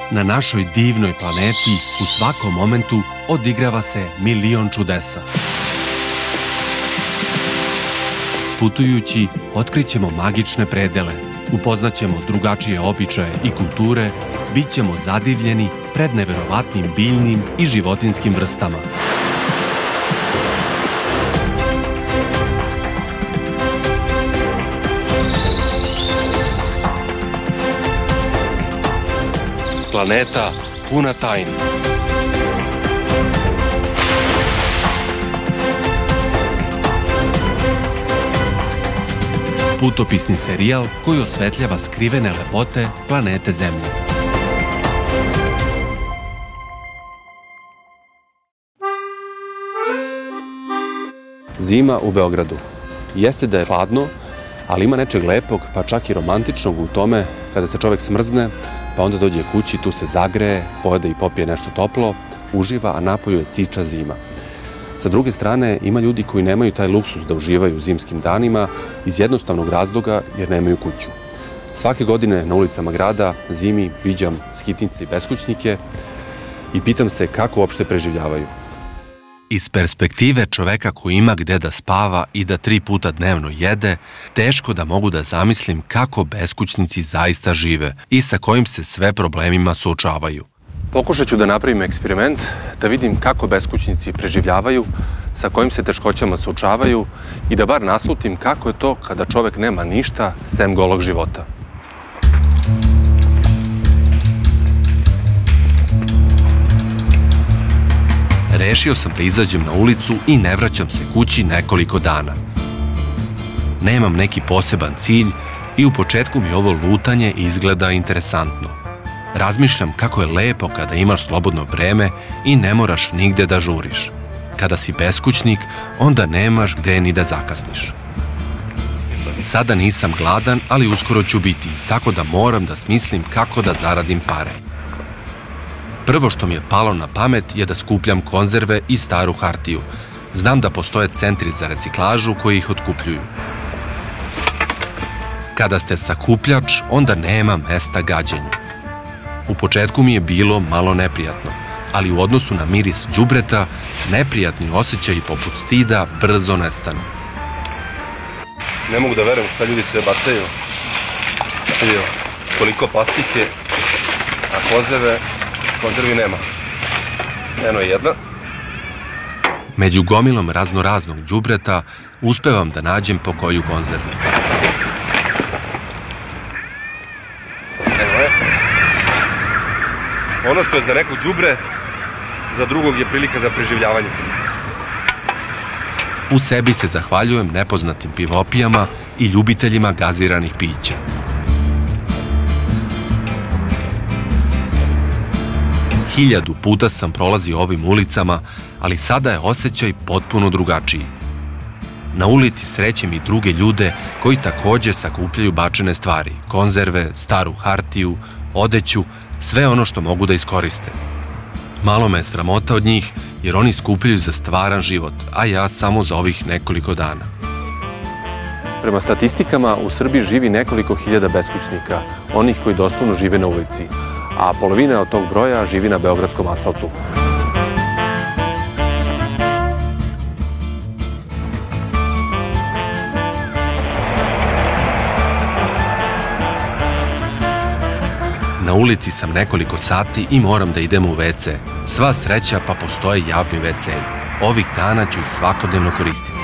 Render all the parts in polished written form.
Na našoj divnoj planeti u svakom momentu odigrava se milion čudesa. Putujući, otkrićemo magične predele, upoznaćemo drugačije običaje i kulture, bit ćemo zadivljeni pred neverovatnim biljnim i životinjskim vrstama. Planeta puna tajni. Putopisni serijal koji osvetljava skrivene lepote planete Zemlje. Zima u Beogradu. Jeste da je hladno, ali ima nečeg lepog, pa čak i romantičnog u tome kada se čovek smrzne, pa onda dođe kući, tu se zagreje, pojede i popije nešto toplo, uživa, a napolju je ciča zima. Sa druge strane, ima ljudi koji nemaju taj luksus da uživaju u zimskim danima iz jednostavnog razloga jer nemaju kuću. Svake godine na ulicama grada zimi viđam skitnice i beskućnike i pitam se kako uopšte preživljavaju. Iz perspektive čoveka koji ima gde da spava i da 3 puta dnevno jede, teško da mogu da zamislim kako beskućnici zaista žive i sa kojim se sve problemima suočavaju. Pokušat ću da napravim eksperiment, da vidim kako beskućnici preživljavaju, sa kojim se teškoćama suočavaju i da bar naslutim kako je to kada čovek nema ništa sem golog života. Rešio sam da izađem na ulicu i ne vraćam se kući nekoliko dana. Nemam neki poseban cilj i u početku mi ovo lutanje izgleda interesantno. Razmišljam kako je lepo kada imaš slobodno vreme i ne moraš nigde da žuriš. Kada si beskućnik, onda nemaš gde ni da zakasniš. Sada nisam gladan, ali uskoro ću biti, tako da moram da smislim kako da zaradim pare. Prvo što mi je palo na pamet je da skupljam konzerve i staru hartiju. Znam da postoje centri za reciklažu koji ih otkupljuju. Kada ste sakupljač, onda nema mesta gađenju. U početku mi je bilo malo neprijatno, ali u odnosu na miris đubreta, neprijatni osjećaji poput stida brzo nestanu. Ne mogu da verujem šta ljudi sve bacaju. Koliko plastike, a konzervi nema. Eno je jedna. Među gomilom raznoraznog đubreta uspevam da nađem po koju konzervu. Evo je. Ono što je za neko đubre, za drugog je prilika za preživljavanje. U sebi se zahvaljujem nepoznatim pivopijama i ljubiteljima gaziranih pića. Hiljadu puta sam prolazio ovim ulicama, ali sada je osjećaj potpuno drugačiji. Na ulici srećem i druge ljude koji takođe sakupljaju bačene stvari, konzerve, staru hartiju, odeću, sve ono što mogu da iskoriste. Malo me je sramota od njih jer oni skupljaju za stvaran život, a ja samo za ovih nekoliko dana. Prema statistikama, u Srbiji živi nekoliko hiljada beskućnika, onih koji doslovno žive na ulici, a polovina od tog broja živi na beogradskom asfaltu. Na ulici sam nekoliko sati i moram da idem u WC. Sva sreća pa postoje javni WC. Ovih dana ću ih svakodnevno koristiti.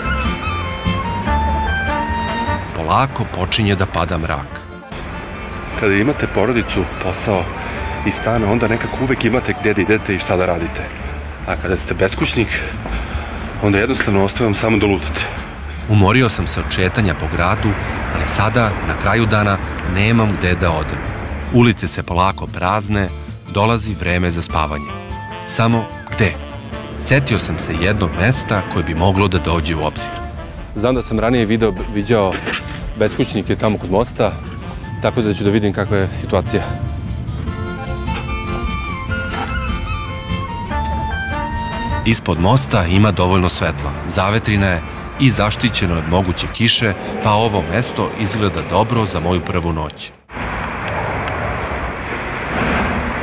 Polako počinje da pada mrak. Kada imate porodicu, posao i stan, onda nekako uvek imate gde da idete i šta da radite. A kada ste beskućnik, onda jednostavno ostavim samo da lutate. Umorio sam se od šetanja po gradu, ali sada, na kraju dana, nemam gde da odem. Ulice se polako prazne, dolazi vreme za spavanje. Samo gde? Setio sam se jednog mesta koje bi moglo da dođe u obzir. Znam da sam ranije viđao beskućnike tamo kod mosta, tako da ću da vidim kakva je situacija. Ispod mosta ima dovoljno svetla, zavetrina je i zaštićeno od moguće kiše, pa ovo mesto izgleda dobro za moju prvu noć.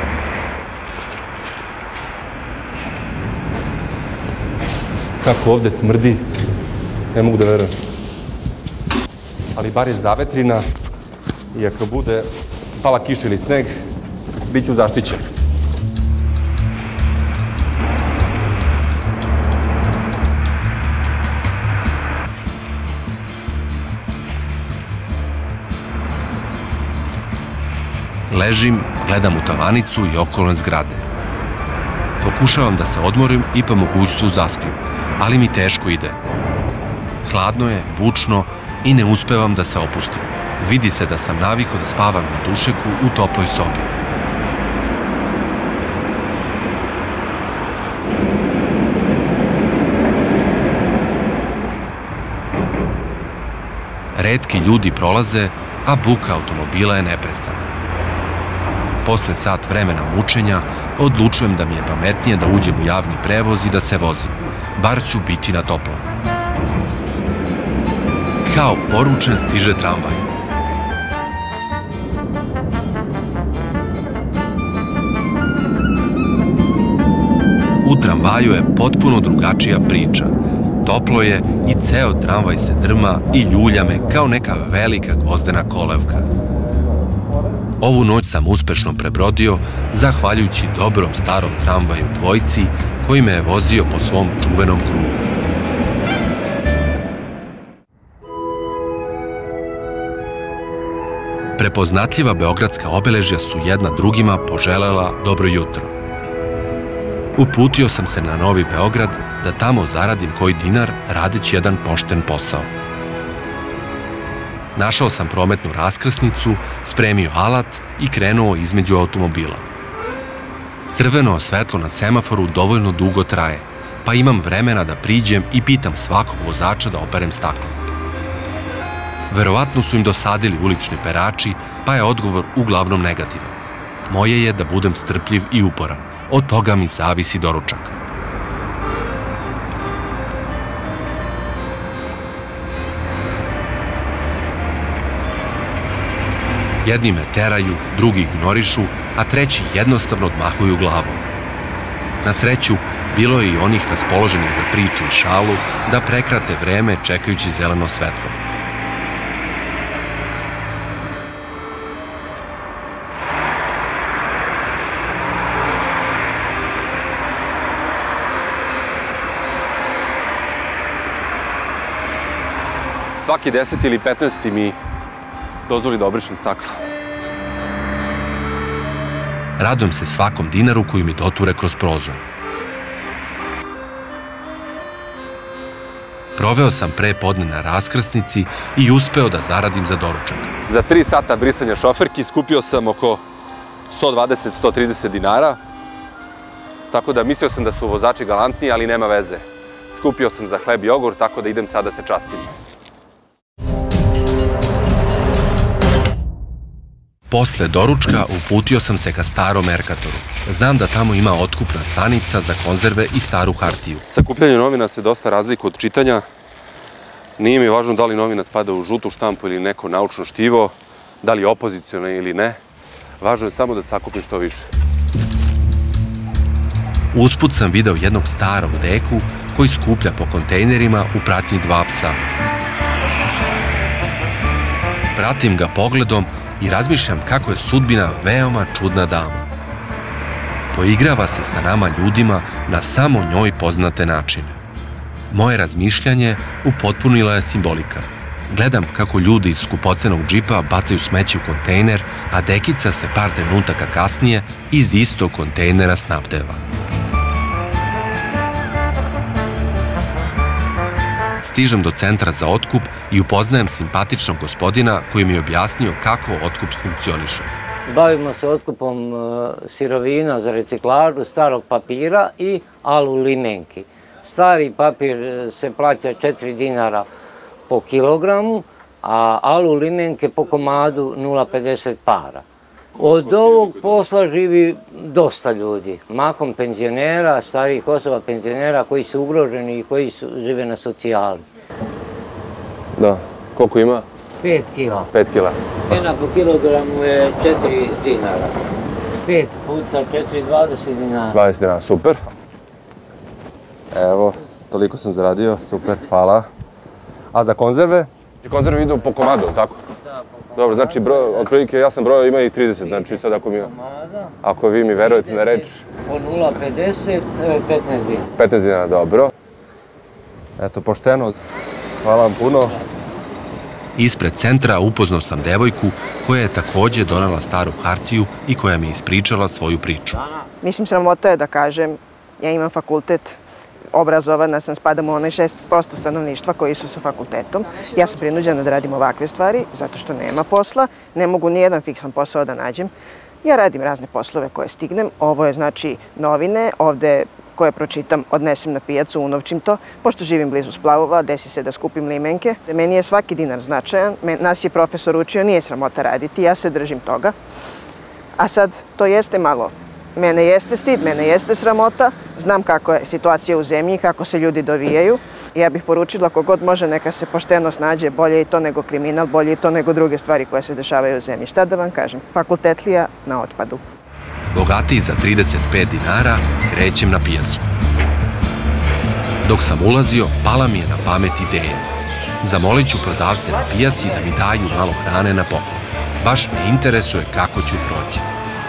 Kako ovde smrdi, ne mogu da verujem. Ali bar je zavetrina i ako bude pala kiša ili sneg, bit ću zaštićen. Ležim, gledam u tavanicu i okolne zgrade. Pokušavam da se odmorim i po mogućstvu zaspim, ali mi teško ide. Hladno je, bučno i ne uspevam da se opustim. Vidi se da sam navikao da spavam na dušeku u toploj sobi. Retki ljudi prolaze, a buka automobila je neprestana. Posle sat vremena mučenja, odlučujem da mi je pametnije da uđem u javni prevoz i da se vozim. Bar ću biti na toplom. Kao poručen stiže tramvaj. U tramvaju je potpuno drugačija priča. Toplo je i ceo tramvaj se drma i ljulja me kao neka velika gvozdena kolevka. Ovu noć sam uspešno prebrodio, zahvaljujući dobrom starom tramvaju dvojci koji me je vozio po svom čuvenom krugu. Prepoznatljiva beogradska obeležja su jedna drugima poželela dobro jutro. Uputio sam se na Novi Beograd da tamo zaradim koji dinar radeći jedan pošten posao. Našao sam prometnu raskrsnicu, spremio alat i krenuo između automobila. Crveno svetlo na semaforu dovoljno dugo traje, pa imam vremena da priđem i pitam svakog vozača da operem staklo. Verovatno su im dosadili ulični perači, pa je odgovor uglavnom negativan. Moje je da budem strpljiv i uporan. Od toga mi zavisi doručak. Jedni me teraju, drugi ignorišu, a treći jednostavno odmahuju glavom. Na sreću, bilo je i onih raspoloženih za priču i šalu da prekrate vreme čekajući zeleno svetlo. Svaki 10. ili 15. mi dozvoli da obrišem stakla. Radujem se svakom dinaru koji mi doture kroz prozor. Proveo sam pre podne na raskrsnici i uspeo da zaradim za doručak. Za 3 sata brisanja šoferki skupio sam oko 120-130 dinara, tako da mislio sam da su vozači galantni, ali nema veze. Skupio sam za hleb i jogurt, tako da idem sada se častim. Posle doručka uputio sam se ka starom Merkatoru. Znam da tamo ima otkupna stanica za konzerve i staru hartiju. Sakupljanje novina se dosta razlikuje od čitanja. Nije mi važno da li novina spada u žutu štampu ili neko naučno štivo, da li je opoziciona ili ne. Važno je samo da sakupim što više. Usput sam video jednog starog deku koji skuplja po kontejnerima u pratnji 2 psa. Pratim ga pogledom i razmišljam kako je sudbina veoma čudna dama. Poigrava se sa nama ljudima na samo njoj poznate načine. Moje razmišljanje upotpunila je simbolika. Gledam kako ljudi iz skupocenog džipa bacaju smeće u kontejner, a dekica se par trenutaka kasnije iz istog kontejnera snabdeva. Stižem do centra za otkup i upoznajem simpatičnog gospodina koji mi je objasnio kako otkup funkcioniše. Bavimo se otkupom sirovina za reciklažu, starog papira i alu limenki. Stari papir se plaća 4 dinara po kilogramu, a alu limenke po komadu 0,50 para. Od ovog posla živi dosta ljudi, mahom penzionera, starijih osoba penzionera koji su ugroženi i koji žive na socijali. Da, koliko ima? 5 kila. 5 kila. Cena po kilogramu je 4 dinara. 5 puta 4, 20 dinara. 20 dinara, super. Evo, toliko sam zaradio, super, hvala. A za konzerve? Konzerve idu po komadu, tako? Da, po komadu. Dobro, znači, otprilike ja sam brojao, ima ih 30, znači sad ako vi mi verujete na reč... Po 0,50, 15 dinara. 15 dinara, dobro. Eto, pošteno. Hvala vam puno. Ispred centra upoznao sam devojku koja je takođe donela staru hartiju i koja mi je ispričala svoju priču. Mislim, sramota je da kažem, ja imam fakultet, obrazovana sam, spadam u onaj 6% stanovništva koji su sa fakultetom. Ja sam prinuđena da radim ovakve stvari, zato što nema posla, ne mogu ni jedan fiksan posao da nađem. Ja radim razne poslove koje stignem, ovo je znači novine, ovde koje pročitam, odnesem na pijacu, unovčim to, pošto živim blizu splavova, desi se da skupim limenke. Meni je svaki dinar značajan, nas je profesor učio, nije sramota raditi, ja se držim toga. A sad, to jeste malo, mene jeste stid, mene jeste sramota, znam kako je situacija u zemlji, kako se ljudi dovijaju. Ja bih poručila kogod može neka se pošteno snađe, bolje je to nego kriminal, bolje je to nego druge stvari koje se dešavaju u zemlji. Šta da vam kažem, fakultetlija na otpadu. Bogatiji za 35 dinara krećem na pijacu. Dok sam ulazio, pala mi je na pamet ideja. Zamolit ću prodavce na pijaci da mi daju malo hrane na poklon. Baš me interesuje kako ću proći.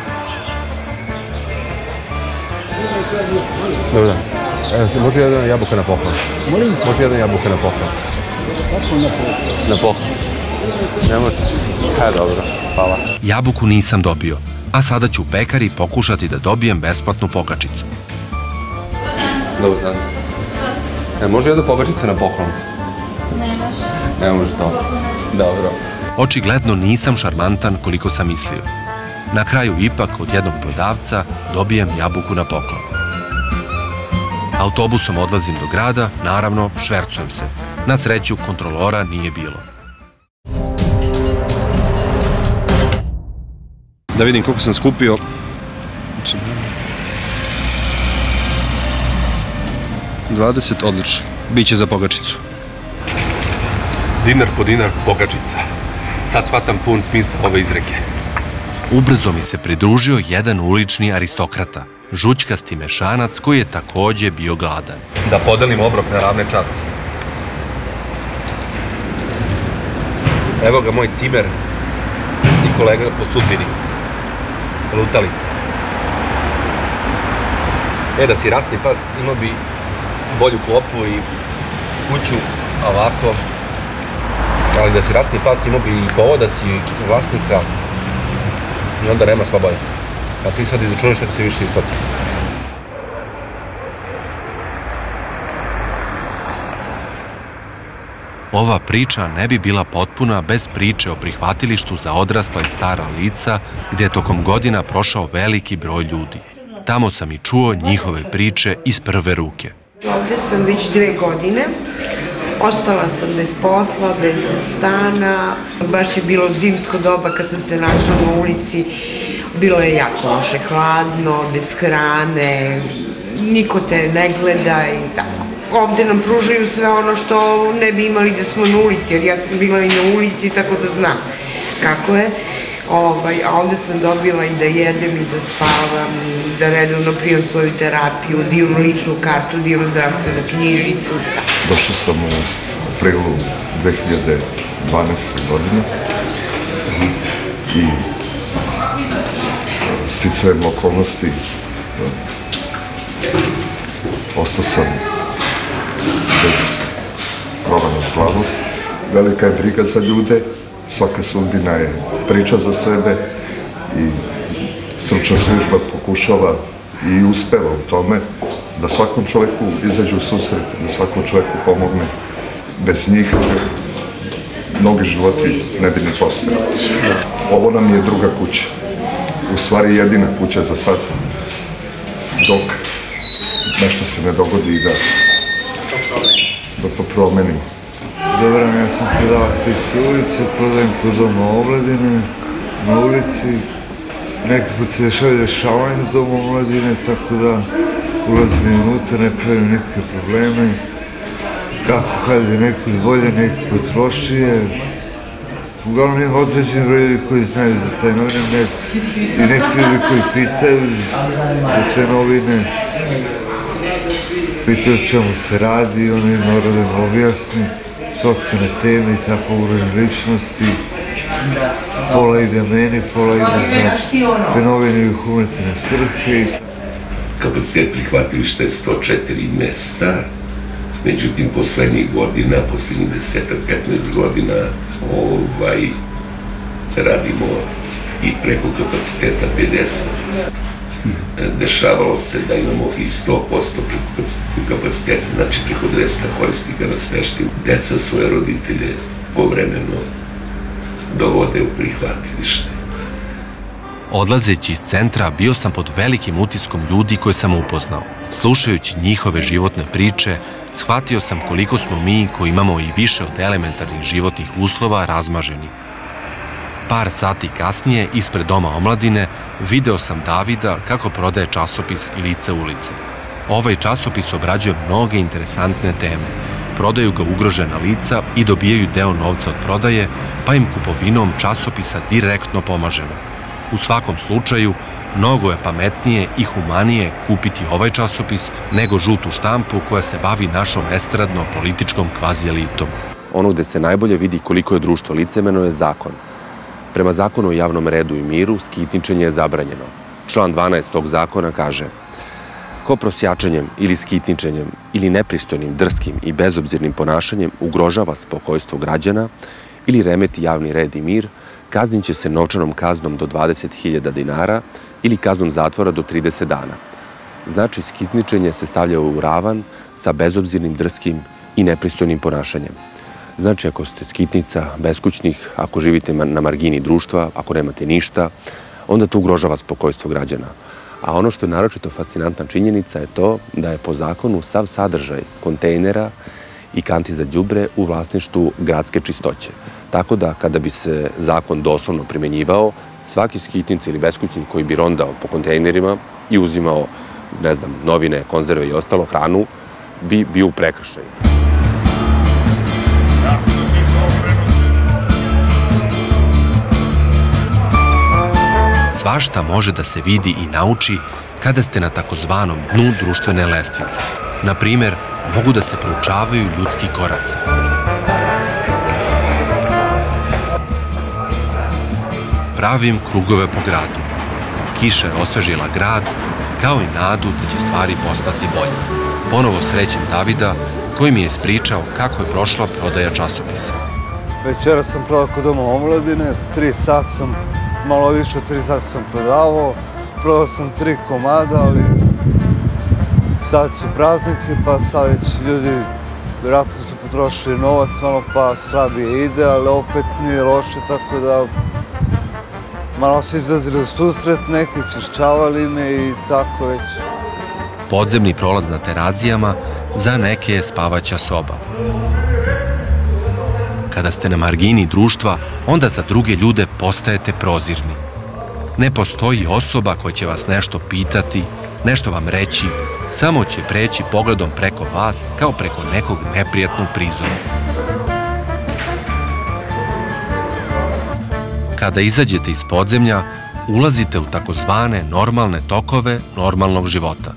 Dobar dan. Može jedna jabuka na poklon? Molim? Može jedna jabuka na poklon? Kako na poklon? Na poklon. Ne može? Dobro, hvala. Jabuku nisam dobio, a sada ću u pekari pokušati da dobijem besplatnu pogačicu. Dobar dan. Može jedna pogačica na poklon? Ne može. Ne može to. Dobro. Očigledno nisam šarmantan koliko sam mislio. Na kraju ipak od jednog prodavca dobijem jabuku na poklon. Autobusom odlazim do grada, naravno švercujem se. Na sreću kontrolora nije bilo. Da vidim koliko sam skupio. 20, odlično. Biće za pogačicu. Dinar po dinar pogačica. Sad shvatam pun smisao ove izreke. Ubrzo mi se pridružio jedan ulični aristokrata, žućkasti mešanac koji je takođe bio gladan. Da podelim obrok na ravne časti. Evo ga moj cimer i kolega po sudbini. Lutalica. Da si rasni pas imao bi bolju klopu i kuću ovako. Ali da si rasni pas imao bi i povodac i vlasnika. I onda nema slobode. A ti sad izračunaš što ti se više isplati. Ova priča ne bi bila potpuna bez priče o prihvatilištu za odrasla i stara lica, gde je tokom godina prošao veliki broj ljudi. Tamo sam i čuo njihove priče iz prve ruke. Ovde sam već 2 godine. Ostala sam bez posla, bez stana. Baš je bilo zimsko doba kad sam se našla na ulici. Bilo je jako loše, hladno, bez hrane, niko te ne gleda i tako. Ovde nam pružaju sve ono što ne bi imali da smo na ulici, jer ja sam bila i na ulici, tako da znam kako je. A ovde sam dobila i da jedem i da spavam i da redovno primam svoju terapiju, divnu ličnu kartu, divnu zdravstvenu knjižicu. Došao sam u aprilu 2012. godine i sticajem okolnosti ostao sam bez krova nad glavom. Velika je briga za ljude, svaka sudbina je priča za sebe i stručna služba pokušava i uspeva u tome da svakom čoveku izađe u susret, da svakom čoveku pomogne. Bez njih mnogi životi ne bi ni postojali. Ovo nam je druga kuća, u stvari jedina kuća za sad, dok nešto se ne dogodi i da to promenimo. Dobar dan, ja sam prodavac s ulice, prodajem kod doma omladine, na ulici. Neki put se dešavanje do doma omladine, tako da ulazim i unutra, ne pravim nikakve probleme. Kako kad je nekud bolje, nekud lošije. Uglavnom ima određeni broj ljudi koji znaju za te novine i neki ljudi koji pitaju za te novine. pitaju o čemu se radi, oni mora da im objasni socijalne teme i tako ugrožene ličnosti. Pola ide meni, pola ide za te novine i humanitarne svrhe. Kapacitet prihvatilišta je 104 mesta, međutim, poslednjih godina, poslednjih 10-15 godina, radimo i preko kapaciteta 50%. Dešavalo se da imamo i 100% kapaciteta, znači preko 200 korisnika na smeštaju. Deca svoje roditelje povremeno dovode u prihvatilište. Odlazeći iz centra bio sam pod velikim utiskom ljudi koje sam upoznao. Slušajući njihove životne priče, shvatio sam koliko smo mi koji imamo i više od elementarnih životnih uslova razmaženi. Par sati kasnije, ispred Doma omladine, video sam Davida kako prodaje časopis Lice ulice. Ovaj časopis obrađuje mnoge interesantne teme. Prodaju ga ugrožena lica i dobijaju deo novca od prodaje, pa im kupovinom časopisa direktno pomažemo. U svakom slučaju, mnogo je pametnije i humanije kupiti ovaj časopis nego žutu štampu koja se bavi našom estradno-političkom kvazi-elitom. Ono gde se najbolje vidi koliko je društvo licemeno je zakon. Prema zakonu o javnom redu i miru, skitničenje je zabranjeno. Član 12 tog zakona kaže: ko prosjačenjem ili skitničenjem ili nepristojnim, drskim i bezobzirnim ponašanjem ugrožava spokojstvo građana ili remeti javni red i mir, kaznit će se novčanom kaznom do 20.000 dinara ili kaznom zatvora do 30 dana. Znači, skitničenje se stavlja u ravan sa bezobzirnim, drskim i nepristojnim ponašanjem. Znači, ako ste skitnica, beskućnih, ako živite na margini društva, ako nemate ništa, onda to ugrožava spokojstvo građana. A ono što je naročito fascinantna činjenica je to da je po zakonu sav sadržaj kontejnera i kanti za đubre u vlasništvu gradske čistoće. Tako da, kada bi se zakon doslovno primenjivao, svaki skitnic ili beskućnik koji bi rondao po kontejnerima i uzimao, ne znam, novine, konzerve i ostalo, hranu, bi bio u prekršaju. Svašta može da se vidi i nauči kada ste na takozvanom dnu društvene lestvice. Na primer, mogu da se proučavaju ljudski koraci. Pravim krugove po gradu. Kiša je osvežila grad, kao i nadu da će stvari postati bolje. Ponovo srećem Davida, koji mi je ispričao kako je prošla prodaja časopisa. Večera sam prodao kod Doma omladine, 3 sata sam, malo više od 3 sata sam prodao sam 3 komada, ali sad su praznici, pa sad već ljudi vjerojatno su potrošili novac malo, pa slabije ide, ali opet nije loše, tako da malo su izlazili u susret, neki češćavali me i tako već. Podzemni prolaz na Terazijama za neke je spavaća soba. Kada ste na margini društva, onda za druge ljude postajete prozirni. Ne postoji osoba koja će vas nešto pitati, nešto vam reći, samo će preći pogledom preko vas kao preko nekog neprijatnog prizora. Kada izađete iz podzemlja, ulazite u takozvane normalne tokove normalnog života.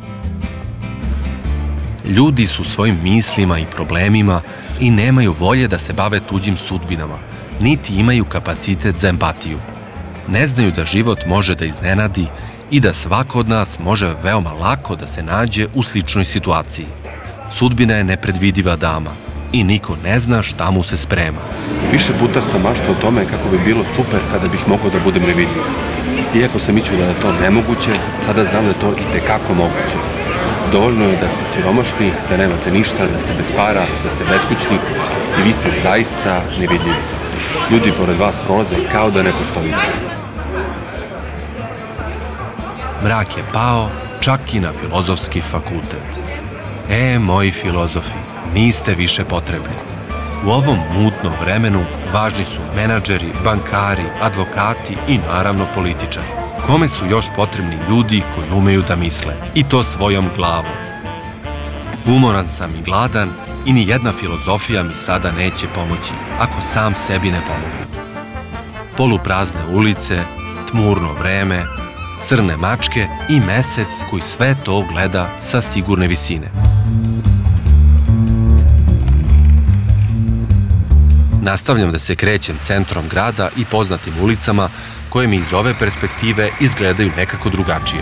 Ljudi su svojim mislima i problemima i nemaju volje da se bave tuđim sudbinama, niti imaju kapacitet za empatiju. Ne znaju da život može da iznenadi i da svako od nas može veoma lako da se nađe u sličnoj situaciji. Sudbina je nepredvidiva dama i niko ne zna šta mu se sprema. Više puta sam maštao o tome kako bi bilo super kada bih mogao da budem nevidljiv. Iako sam mislio da je to nemoguće, sada znam da je to i tekako moguće. Dovoljno je da ste siromašni, da nemate ništa, da ste bez para, da ste beskućnik i vi ste zaista nevidljivi. Ljudi pored vas prolaze kao da ne postojite. Mrak je pao čak i na filozofski fakultet. Moji filozofi, niste više potrebni. U ovom mutnom vremenu važni su menadžeri, bankari, advokati i naravno političari. Kome su još potrebni ljudi koji umeju da misle, i to svojom glavom. Umoran sam i gladan i ni jedna filozofija mi sada neće pomoći, ako sam sebi ne pomogu. Poluprazne ulice, tmurno vreme, crne mačke i mesec koji sve to gleda sa sigurne visine. Nastavljam da se krećem centrom grada i poznatim ulicama koje mi iz ove perspektive izgledaju nekako drugačije.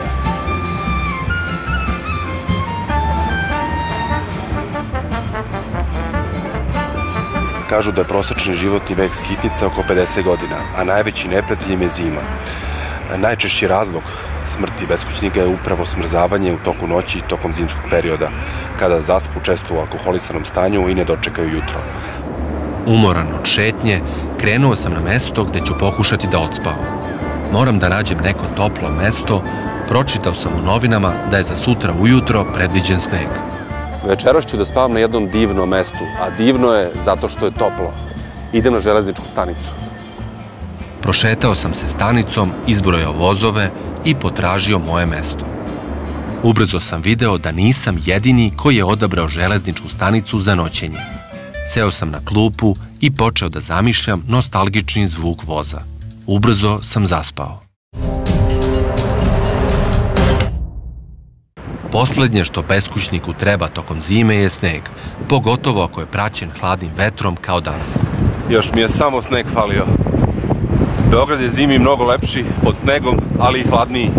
Kažu da je prosečni životni vek skitnica oko 50 godina, a najveći neprijatelj im je zima. Najčešći razlog smrti beskućnika je upravo smrzavanje u toku noći i tokom zimskog perioda, kada zaspu često u alkoholisanom stanju i ne dočekaju jutro. Umoran od šetnje, krenuo sam na mesto gde ću pokušati da odspavam. Moram da nađem neko toplo mesto, pročitao sam u novinama da je za sutra ujutro predviđen sneg. Večeras ću da spavam na jednom divnom mestu, a divno je zato što je toplo. Idem na železničku stanicu. Prošetao sam se stanicom, izbrojao vozove i potražio moje mesto. Ubrzo sam video da nisam jedini koji je odabrao železničku stanicu za noćenje. Seo sam na klupu i počeo da zamišljam nostalgični zvuk voza. Ubrzo sam zaspao. Poslednje što beskućniku treba tokom zime je sneg, pogotovo ako je praćen hladnim vetrom kao danas. Još mi je samo sneg falio. Beograd je zimi mnogo lepši pod snegom, ali i hladniji.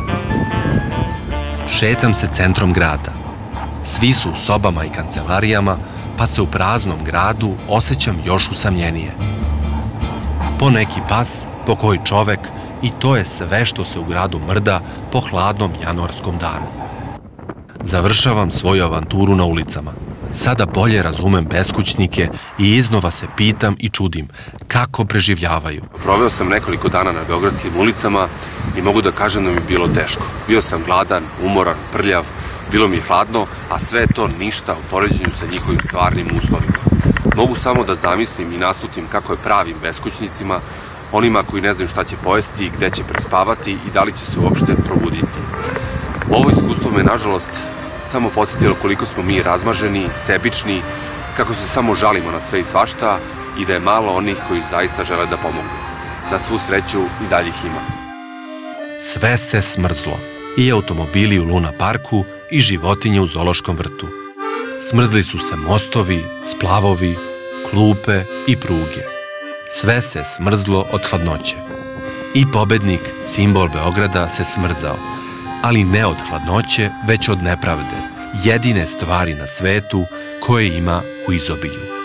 Šetam se centrom grada. Svi su u sobama i kancelarijama, pa se u praznom gradu osjećam još usamljenije. Po neki pas, po koji čovek, i to je sve što se u gradu mrda po hladnom januarskom danu. Završavam svoju avanturu na ulicama. Sada bolje razumem beskućnike i iznova se pitam i čudim kako preživljavaju. Proveo sam nekoliko dana na beogradskim ulicama i mogu da kažem da mi je bilo teško. Bio sam gladan, umoran, prljav, bilo mi je hladno, a sve to ništa u poređenju sa njihovim stvarnim uslovima. Mogu samo da zamislim i naslutim kako je pravim beskućnicima, onima koji ne znaju šta će pojesti, gde će prespavati i da li će se uopšte probuditi. Ovo iskustvo me, nažalost, samo podsjetilo koliko smo mi razmaženi, sebični, kako se samo žalimo na sve i svašta i da je malo onih koji zaista žele da pomognu. Na svu sreću i dalje ih ima. Sve se smrzlo. I automobili u Luna parku i životinje u zoološkom vrtu. Smrzli su se mostovi, splavovi, klupe i pruge. Sve se smrzlo od hladnoće. I pobednik, simbol Beograda, se smrzao, ali ne od hladnoće, već od nepravde, jedine stvari na svetu koje ima u izobilju.